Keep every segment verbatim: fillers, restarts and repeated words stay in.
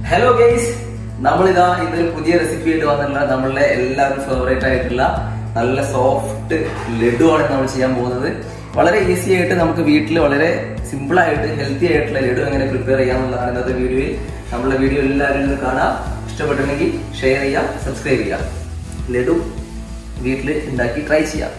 Hello guys, നമ്മളിതാ ഇതൊരു പുതിയ റെസിപ്പി ആയിട്ട് വന്നിട്ടുള്ള നമ്മളുടെ എല്ലാവരും ഫേവറേറ്റ് ആയിട്ടുള്ള നല്ല സോഫ്റ്റ് ലഡു ആണ് നമ്മൾ ചെയ്യാൻ പോകുന്നത്. വളരെ ഈസി ആയിട്ട് നമുക്ക് വീട്ടിൽ വളരെ സിമ്പിൾ ആയിട്ട് ഹെൽത്തി ആയിട്ടുള്ള ലഡു എങ്ങനെ പ്രിപ്പയർ ചെയ്യാന്നുള്ളതാണ് ഇന്നത്തെ വീഡിയോയിൽ. നമ്മളുടെ വീഡിയോ എല്ലാവരും ഒന്ന് കാണാം. ഇഷ്ടപ്പെട്ടിട്ടുണ്ടെങ്കിൽ ഷെയർ ചെയ്യാം, സബ്സ്ക്രൈബ് ചെയ്യാം. ലഡു വീട്ടിൽ ഉണ്ടാക്കി ട്രൈ ചെയ്യാം.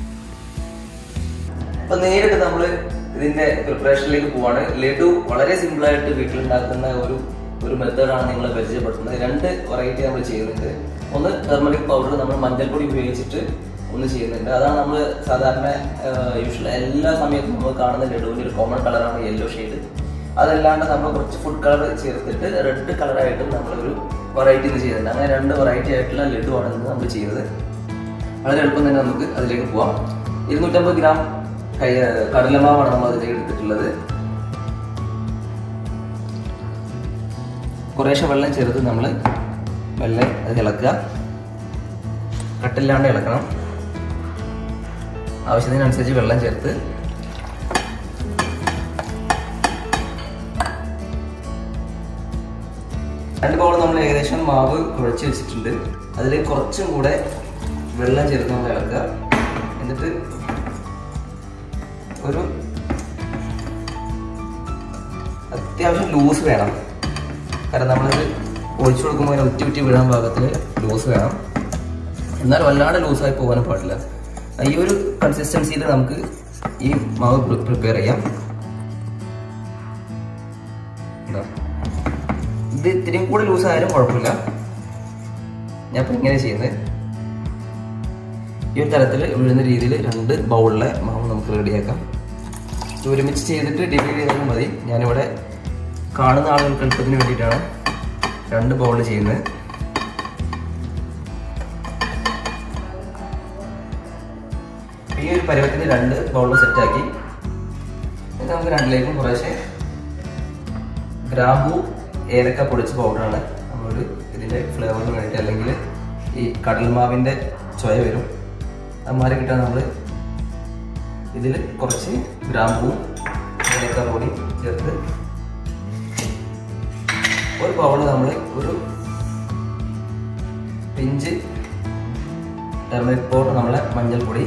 അപ്പൊ നേരിട്ട് നമ്മൾ ഇതിന്റെ പ്രിപ്പറേഷനിലേക്ക് പോവാണ്. ലഡു വളരെ സിമ്പിൾ ആയിട്ട് വീട്ടിലുണ്ടാക്കുന്ന ഒരു ഒരു മെത്തേഡാണ് നിങ്ങളെ പരിചയപ്പെടുത്തുന്നത്. രണ്ട് വെറൈറ്റി നമ്മൾ ചെയ്യുന്നുണ്ട്. ഒന്ന് ടെർമറിക് പൗഡർ നമ്മൾ മഞ്ഞൾപ്പൊടി ഉപയോഗിച്ചിട്ട് ഒന്ന് ചെയ്യുന്നുണ്ട്. അതാണ് നമ്മൾ സാധാരണ യൂഷ്വൽ എല്ലാ സമയത്തും നമ്മൾ കാണുന്ന ലഡുവിൻ്റെ ഒരു കോമൺ കളറാണ് യെല്ലോ ഷെയ്ഡ്. അതല്ലാണ്ട് നമ്മൾ കുറച്ച് ഫുഡ് കളർ ചേർത്തിട്ട് റെഡ് കളറായിട്ടും നമ്മളൊരു വെറൈറ്റി ഇത് ചെയ്യുന്നുണ്ട്. അങ്ങനെ രണ്ട് വെറൈറ്റി ആയിട്ടുള്ള ലഡു ആണ് ഇന്ന് നമ്മൾ ചെയ്യുന്നത്. വളരെ എളുപ്പം തന്നെ നമുക്ക് അതിലേക്ക് പോവാം. ഇരുന്നൂറ്റമ്പത് ഗ്രാം കൈ കടലമാവാണ് നമ്മൾ അതിലേക്ക് എടുത്തിട്ടുള്ളത്. കുറേശ്ശെ വെള്ളം ചേർത്ത് നമ്മൾ വെള്ളം അത് ഇളക്കുക. കട്ടില്ലാണ്ട് ഇളക്കണം. ആവശ്യത്തിനനുസരിച്ച് വെള്ളം ചേർത്ത് രണ്ട് ബൗൾ നമ്മൾ ഏകദേശം മാവ് കുഴച്ച് വെച്ചിട്ടുണ്ട്. അതിൽ കുറച്ചും കൂടെ വെള്ളം ചേർത്ത് നമ്മൾ ഇളക്കുക. എന്നിട്ട് ഒരു അത്യാവശ്യം ലൂസ് വേണം. കാരണം നമ്മളിത് ഒഴിച്ചു കൊടുക്കുമ്പോൾ അതിനെ ഉറ്റി ഉറ്റി വീഴാൻ പാകത്തിൽ ലൂസ് വേണം. എന്നാൽ വല്ലാണ്ട് ലൂസായി പോകാനും പാടില്ല. ഈ ഒരു കൺസിസ്റ്റൻസിയിൽ നമുക്ക് ഈ മാവ് പ്രിപ്പയർ ചെയ്യാം. ഇത് ഇത്തിരിയും കൂടെ ലൂസായാലും കുഴപ്പമില്ല. ഞാൻ ഇപ്പം ഇങ്ങനെ ചെയ്യുന്നത് ഈ ഒരു തരത്തിൽ വീഴുന്ന രീതിയിൽ രണ്ട് ബൗളിലെ മാവ് നമുക്ക് റെഡിയാക്കാം. ഇത് ഒരുമിച്ച് ചെയ്തിട്ട് ഡിവൈഡ് ചെയ്താലും മതി. ഞാനിവിടെ കാണുന്ന ആളുകൾക്ക് എളുപ്പത്തിന് വേണ്ടിയിട്ടാണ് രണ്ട് ബൗൾ ചെയ്യുന്നത്. ഈ ഒരു പരുവത്തിന് രണ്ട് ബൗൾ സെറ്റാക്കി ഇത് നമുക്ക് രണ്ടിലേക്കും കുറേശ്ശെ ഗ്രാമ്പൂ ഏലക്ക പൊടിച്ച പൗഡറാണ് നമ്മളൊരു ഇതിൻ്റെ ഫ്ലേവറിന് വേണ്ടിയിട്ട്, അല്ലെങ്കിൽ ഈ കടൽമാവിൻ്റെ ചൊയ വരും. അമ്മാരെ കിട്ടാൻ നമ്മൾ ഇതിൽ കുറച്ച് ഗ്രാമ്പൂവും ഏലക്ക പൊടി ചേർത്ത് ഒരു ബൗള് നമ്മൾ ഒരു പിഞ്ച് ടെർമറിക് പൗഡർ, നമ്മളെ മഞ്ഞൾപ്പൊടി.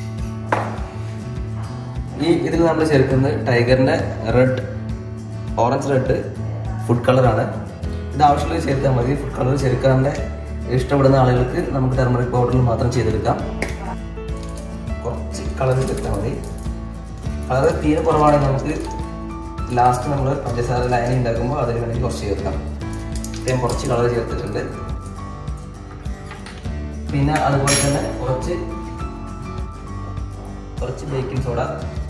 ഈ ഇതിൽ നമ്മൾ ചേർക്കുന്നത് ടൈഗറിൻ്റെ റെഡ് ഓറഞ്ച് റെഡ് ഫുഡ് കളറാണ്. ഇത് ആവശ്യമുള്ളത് ചേർത്താൽ മതി. ഫുഡ് കളർ ചേർക്കാണ്ട് ഇഷ്ടപ്പെടുന്ന ആളുകൾക്ക് നമുക്ക് ടെർമറിക് പൗഡറിൽ മാത്രം ചെയ്തെടുക്കാം. കുറച്ച് കളർ ചേർത്താൽ മതി. കളർ തീരെ കുറവാണെങ്കിൽ നമുക്ക് ലാസ്റ്റ് നമ്മൾ പഞ്ചസാര ലൈന ഉണ്ടാക്കുമ്പോൾ അതിന് വേണ്ടി കുറച്ച് ചേർക്കാം. ഇത്രയും കുറച്ച് കളർ ചേർത്തിട്ടുണ്ട്. പിന്നെ അതുപോലെ തന്നെ കുറച്ച് കുറച്ച് ബേക്കിംഗ് സോഡ,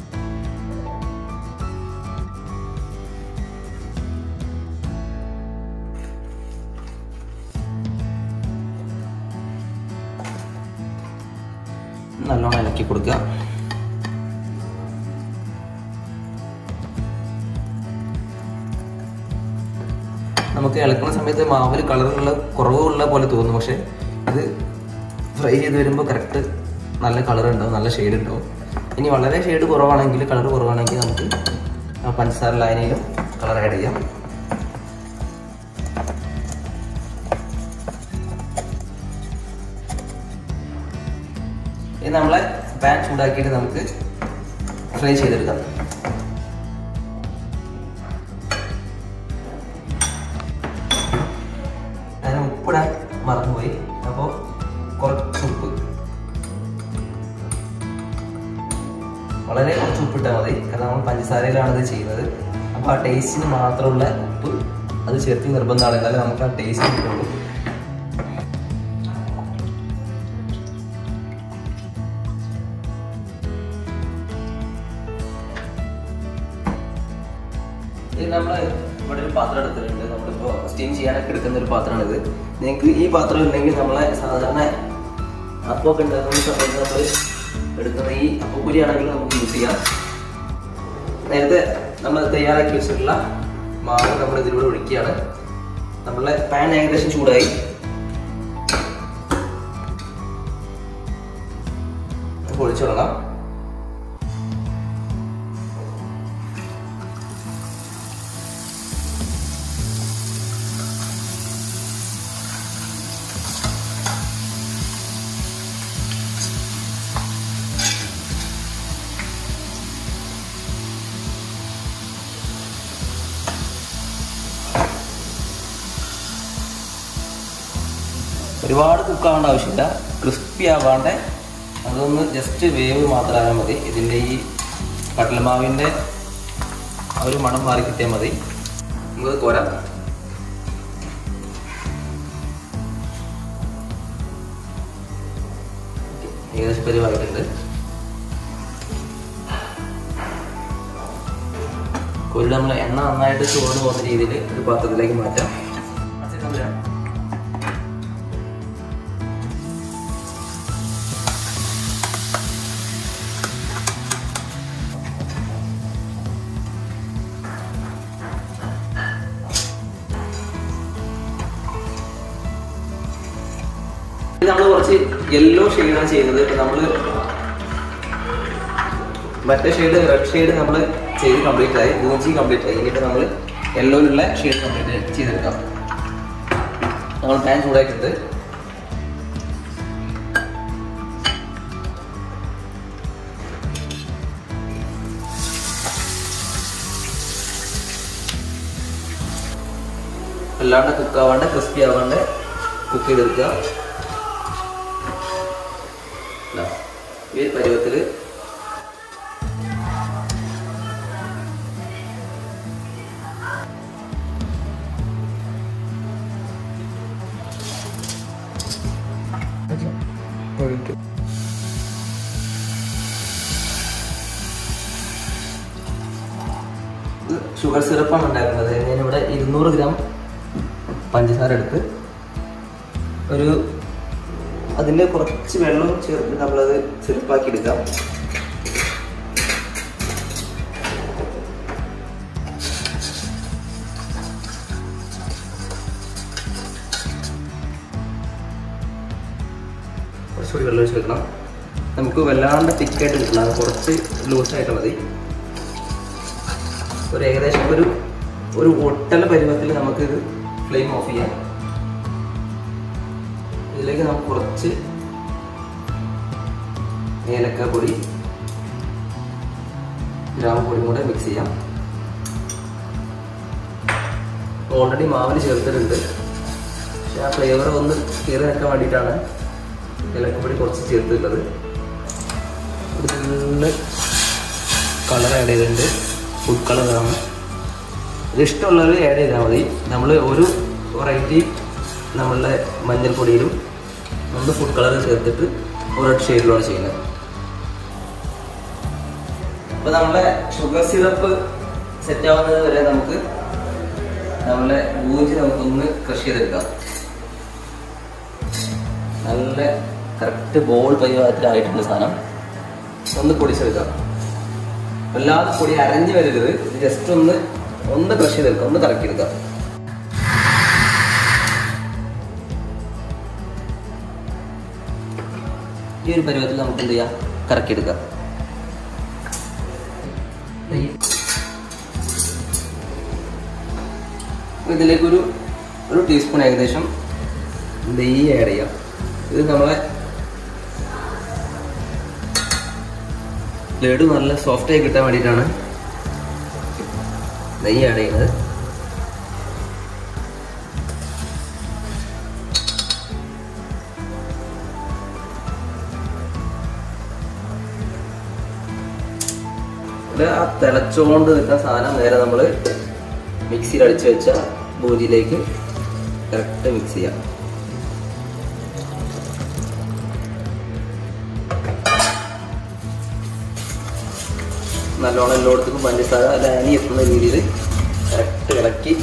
നല്ലോണം ഇളക്കി കൊടുക്കുക. നമുക്ക് ഇളക്കുന്ന സമയത്ത് മാവിൽ കളറുള്ള കുറവുള്ള പോലെ തോന്നും. പക്ഷെ ഇത് ഫ്രൈ ചെയ്ത് വരുമ്പോൾ കറക്റ്റ് നല്ല കളർ ഉണ്ടാവും, നല്ല ഷെയ്ഡ് ഉണ്ടാവും. ഇനി വളരെ ഷെയ്ഡ് കുറവാണെങ്കിൽ, കളർ കുറവാണെങ്കിൽ നമുക്ക് പഞ്ചസാര ലൈനയിലും കളർ ആഡ് ചെയ്യാം. ഇനി നമ്മളെ പാൻ ചൂടാക്കിയിട്ട് നമുക്ക് ഫ്രൈ ചെയ്തെടുക്കാം. ഉപ്പിടാൻ മറന്നുപോയി. അപ്പോൾ കുറച്ച് ഉപ്പ്, വളരെ കുറച്ച് ഉപ്പിട്ടാൽ മതി. കാരണം നമ്മൾ പഞ്ചസാരയിലാണ് ഇത് ചെയ്യുന്നത്. അപ്പോൾ ആ ടേസ്റ്റിന് മാത്രമുള്ള ഉപ്പ് അത് ചേർത്ത് നിർബന്ധമാണ്. എന്നാലും നമുക്ക് ആ ടേസ്റ്റ് കിട്ടുള്ളൂ. ഇത് നമ്മൾ ഇവിടെ ഒരു പാത്രം എടുത്തിട്ടുണ്ട്. നമ്മളിപ്പോൾ സ്റ്റീം ചെയ്യാനൊക്കെ എടുക്കുന്ന ഒരു പാത്രമാണിത്. നിങ്ങൾക്ക് ഈ പാത്രം ഉണ്ടെങ്കിൽ നമ്മളെ സാധാരണ അപ്പമൊക്കെ ഉണ്ടാക്കുന്ന സമയത്ത് നമ്മൾ എടുക്കുന്ന ഈ അപ്പക്കുരി ആണെങ്കിൽ നമുക്ക് യൂസ് ചെയ്യാം. നേരത്തെ നമ്മൾ തയ്യാറാക്കി വെച്ചിട്ടുള്ള മാവ് നമ്മൾ ഇതിലൂടെ ഒഴിക്കുകയാണ്. നമ്മളെ പാൻ ഏകദേശം ചൂടായി. ഒഴിച്ചു തുടങ്ങാം. ഒരുപാട് കുക്കാവേണ്ട ആവശ്യമില്ല, ക്രിസ്പി ആവാണ്ട് അതൊന്ന് ജസ്റ്റ് വേവ് മാത്രമായാൽ മതി. ഇതിൻ്റെ ഈ കടലമാവിൻ്റെ ആ ഒരു മണം മാറി കിട്ടിയാൽ മതി. നമുക്ക് കോരാം. ഏകദേശം പരിവായിട്ടുണ്ട്. കോരിൽ നമ്മൾ എണ്ണ നന്നായിട്ട് ചോർന്ന് പോകുന്ന രീതിയിൽ ഒരു പാത്രത്തിലേക്ക് മാറ്റാം. നമ്മൾ കുറച്ച് യെല്ലോ ഷെയ്ഡാണ് ചെയ്യുന്നത്. ഇപ്പൊ നമ്മള് മറ്റേ ഷെയ്ഡ് റെഡ് ഷെയ്ഡ് നമ്മൾ ചെയ്ത് കംപ്ലീറ്റ് ആയി, ബൂഞ്ചി കംപ്ലീറ്റ് ആയി. ഇനിയിപ്പോൾ നമ്മൾ യെല്ലോയിലുള്ള ഷെയ്ഡ് കംപ്ലീറ്റ് ചെയ്തെടുക്കാം. നമ്മൾ പാൻ ചൂടാക്കിയിട്ട് അല്ലാണ്ട് കുക്കാവാണ്ട് ക്രിസ്പി ആവാണ്ട് കുക്ക് ചെയ്തെടുക്കുക. ഈ പരുവത്തിൽ ഷുഗർ സിറപ്പാണ് ഉണ്ടാക്കുന്നത്. ഞാനിവിടെ ഇരുന്നൂറ് ഗ്രാം പഞ്ചസാര എടുത്ത് ഒരു അതിൻ്റെ കുറച്ച് വെള്ളം ചേർത്ത് നമ്മളത് സിറപ്പാക്കി എടുക്കാം. കുറച്ചുകൂടി വെള്ളം ഒഴിച്ച് വെക്കണം. നമുക്ക് വല്ലാണ്ട് തിക്കായിട്ട് കിട്ടണം, കുറച്ച് ലൂസായിട്ട് മതി. ഒരു ഏകദേശം ഒരു ഒരു ഒട്ടല പരുവത്തിൽ നമുക്കിത് ഫ്ലെയിം ഓഫ് ചെയ്യാം. ഇതിലേക്ക് നമുക്ക് കുറച്ച് ഏലക്ക പൊടി, ഗ്രാമ്പൊടിയും കൂടെ മിക്സ് ചെയ്യാം. ഓൾറെഡി മാവിന് ചേർത്തിട്ടുണ്ട്, പക്ഷെ ആ ഫ്ലേവർ ഒന്ന് കയറി വെക്കാൻ വേണ്ടിയിട്ടാണ് ഏലക്കപ്പൊടി കുറച്ച് ചേർത്തിട്ടുള്ളത്. ഇതിൽ കളർ ആഡ് ചെയ്തിട്ടുണ്ട്, ഫുഡ് കളറാണ്. ഇത് ഇഷ്ടമുള്ളവർ ആഡ് ചെയ്താൽ മതി. നമ്മൾ ഒരു വെറൈറ്റി നമ്മളുടെ മഞ്ഞൾപ്പൊടിയിലും നമ്മൾ ഫുഡ് കളർ ചേർത്തിട്ട് റെഡ് ഷെയ്ഡിലാണ് ചെയ്യുന്നത്. അപ്പോൾ നമ്മളെ ഷുഗർ സിറപ്പ് സെറ്റ് ആവുന്നത് വരെ നമുക്ക് നമ്മളെ ബൂഞ്ചി നമുക്കൊന്ന് ക്രഷ് ചെയ്തെടുക്കാം. നല്ല കറക്റ്റ് ബോൾ പരിവാരത്തിലായിട്ടുള്ള സാധനം ഒന്ന് പൊടിച്ചെടുക്കാം. വല്ലാതെ പൊടി അരഞ്ഞു വരരുത്, ഇത് ജസ്റ്റ് ഒന്ന് ഒന്ന് ക്രഷ് ചെയ്തെടുക്കാം, ഒന്ന് കറക്കിയെടുക്കാം. ഈ ഒരു പരുവത്തിൽ നമുക്ക് എന്ത് ചെയ്യാം, കറക്കിയെടുക്കാം. ഇതിലേക്കൊരു ഒരു ടീസ്പൂൺ ഏകദേശം നെയ്യ് ആഡ് ചെയ്യാം. ഇത് നമ്മളെ ലഡു നല്ല സോഫ്റ്റ് ആയി കിട്ടാൻ വേണ്ടിയിട്ടാണ് നെയ്യ് ആഡ് ചെയ്യുന്നത്. ആ തിളച്ചുകൊണ്ട് നിൽക്കുന്ന സാധനം നേരെ നമ്മൾ മിക്സിയിൽ അടിച്ചു വെച്ച ബൂജിയിലേക്ക് കറക്റ്റ് മിക്സ് ചെയ്യാം. നല്ലോണം എല്ലായിടത്തും പഞ്ചസാര ലാനി എത്തുന്ന രീതിയിൽ കറക്റ്റ് ഇളക്കി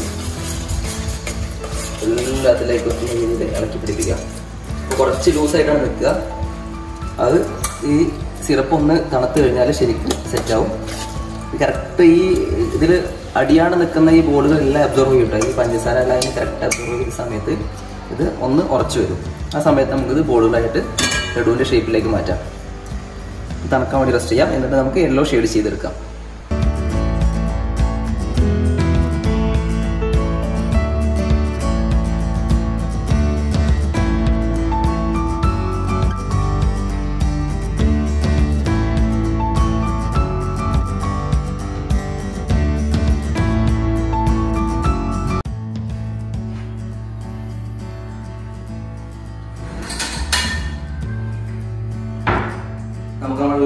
എല്ലാത്തിലേക്ക് എത്തുന്ന രീതിയിൽ ഇളക്കി പിടിപ്പിക്കുക. കുറച്ച് ലൂസായിട്ടാണ് നിൽക്കുക. അത് ഈ സിറപ്പ് ഒന്ന് തണുത്ത് കഴിഞ്ഞാൽ ശരിക്കും സെറ്റാവും. കറക്റ്റ് ഈ ഇതിൽ അടിയാണ് നിൽക്കുന്ന ഈ ബോളുകളെല്ലാം അബ്സോർവ് ചെയ്യട്ടെ. ഈ പഞ്ചസാര എല്ലാം കറക്റ്റ് അബ്സോർവ് ചെയ്യുന്ന സമയത്ത് ഇത് ഒന്ന് ഉറച്ചു വരും. ആ സമയത്ത് നമുക്കിത് ബോളുകളായിട്ട് ലഡുവിൻ്റെ ഷേപ്പിലേക്ക് മാറ്റാം. തണുക്കാൻ വേണ്ടി റെസ്റ്റ് ചെയ്യാം. എന്നിട്ട് നമുക്ക് യെല്ലോ ഷെയ്ഡ് ചെയ്തെടുക്കാം.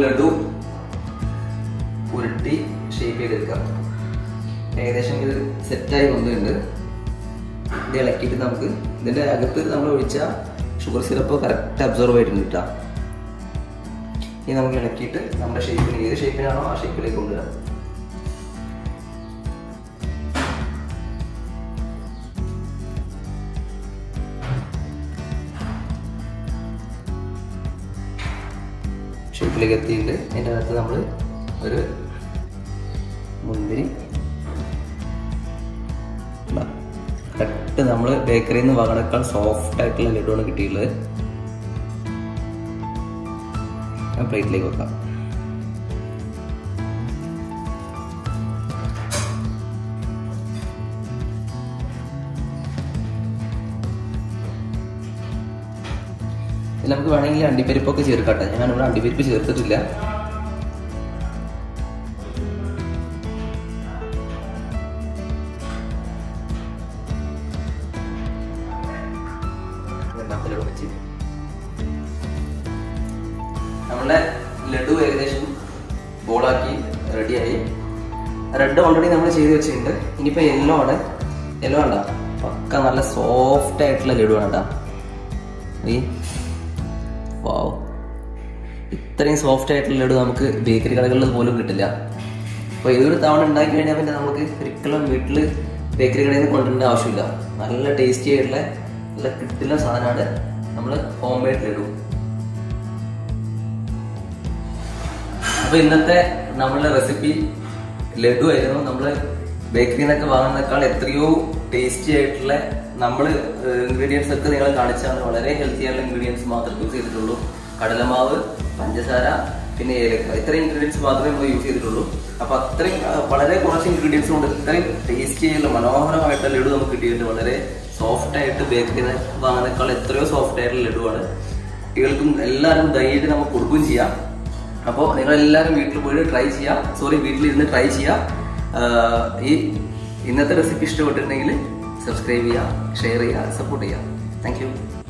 ലഡു ഉരുട്ടി ഷേപ്പ് ചെയ്തെടുക്കാം. ഏകദേശം ഇത് സെറ്റായി വന്നിട്ടുണ്ട്. ഇത് ഇളക്കിയിട്ട് നമുക്ക് ഇതിൻ്റെ അകത്ത് നമ്മൾ ഒഴിച്ച ഷുഗർ സിറപ്പ് കറക്റ്റ് അബ്സോർവ് ആയിട്ടുണ്ട് കേട്ടോ. ഇനി നമുക്ക് ഇളക്കിയിട്ട് നമ്മുടെ ഷേപ്പിന് ഏത് ഷേപ്പിനാണോ ആ ഷേപ്പിലേക്ക് കൊണ്ടുവരാം. ഷേപ്പിലേക്ക് എത്തിയിട്ട് അതിൻ്റെ അകത്ത് നമ്മൾ ഒരു മുന്തിരി കറക്റ്റ് നമ്മൾ ബേക്കറിയിൽ നിന്ന് വാങ്ങണേക്കാൾ സോഫ്റ്റ് ആയിട്ടുള്ള ലഡുവാണ് കിട്ടിയിട്ടുള്ളത്. പ്ലേറ്റിലേക്ക് വെക്കാം. ഇതിൽ നമുക്ക് വേണമെങ്കിൽ അണ്ടിപ്പരിപ്പൊക്കെ ചേർക്കട്ടെ. ഞാനിവിടെ അണ്ടിപ്പരിപ്പ് ചേർത്തിട്ടില്ല. നമ്മുടെ ലഡു ഏകദേശം ബോളാക്കി റെഡിയായി. റെഡ് ഓൾറെഡി നമ്മൾ ചെയ്ത് വെച്ചിട്ടുണ്ട്. ഇനിയിപ്പോൾ യെല്ലോ ആണ്. യെല്ലോ വേണ്ട, പക്ക നല്ല സോഫ്റ്റ് ആയിട്ടുള്ള ലഡു ആണ് കേട്ടോ. ഈ വാവ്, ഇത്രയും സോഫ്റ്റ് ആയിട്ടുള്ള ലഡു നമുക്ക് ബേക്കറി കടകളിൽ പോലും കിട്ടില്ല. അപ്പോൾ ഏതൊരു തവണ ഉണ്ടാക്കി കഴിഞ്ഞാൽ പിന്നെ നമുക്ക് ഒരിക്കലും വീട്ടിൽ ബേക്കറി കടയിൽ നിന്ന് കൊണ്ടുവരേണ്ട ആവശ്യമില്ല. നല്ല ടേസ്റ്റി ആയിട്ടുള്ള നല്ല കിട്ടുന്ന സാധനമാണ് നമ്മൾ ഹോം മെയ്ഡ് ലഡു. അപ്പോൾ ഇന്നത്തെ നമ്മളുടെ റെസിപ്പി ലഡു ആയിരുന്നു. നമ്മൾ ബേക്കറിയിൽ നിന്നൊക്കെ വാങ്ങുന്നേക്കാൾ എത്രയോ ടേസ്റ്റി ആയിട്ടുള്ള നമ്മൾ ഇൻഗ്രീഡിയൻസ് ഒക്കെ നിങ്ങൾ കാണിച്ചാണ്. വളരെ ഹെൽത്തി ആയിട്ടുള്ള ഇൻഗ്രീഡിയൻസ് മാത്രമേ യൂസ് ചെയ്തിട്ടുള്ളൂ. കടലമാവ്, പഞ്ചസാര, പിന്നെ ഏലക്ക, ഇത്രയും ഇൻഗ്രീഡിയൻസ് മാത്രമേ നമ്മൾ യൂസ് ചെയ്തിട്ടുള്ളൂ. അപ്പോൾ അത്രയും വളരെ കുറച്ച് ഇൻഗ്രീഡിയൻസ് കൊണ്ട് ഇത്രയും ടേസ്റ്റി ആയിട്ടുള്ള മനോഹരമായിട്ടുള്ള ലഡു നമുക്ക് കിട്ടിയിട്ടുണ്ട്. വളരെ സോഫ്റ്റ് ആയിട്ട് ബേക്കറിയിൽ നിന്ന് വാങ്ങുന്നേക്കാൾ എത്രയോ സോഫ്റ്റ് ആയിട്ടുള്ള ലഡുവാണ്. കുട്ടികൾക്കും എല്ലാവരും ധൈര്യമായിട്ട് നമുക്ക് കൊടുക്കുകയും ചെയ്യാം. അപ്പോൾ നിങ്ങളെല്ലാവരും വീട്ടിൽ പോയിട്ട് ട്രൈ ചെയ്യാം. സോറി വീട്ടിലിരുന്ന് ട്രൈ ചെയ്യാം. ഈ ഇന്നത്തെ റെസിപ്പി ഇഷ്ടപ്പെട്ടിട്ടുണ്ടെങ്കിൽ സബ്സ്ക്രൈബ് ചെയ്യുക, ഷെയർ ചെയ്യുക, സപ്പോർട്ട് ചെയ്യുക. Thank U.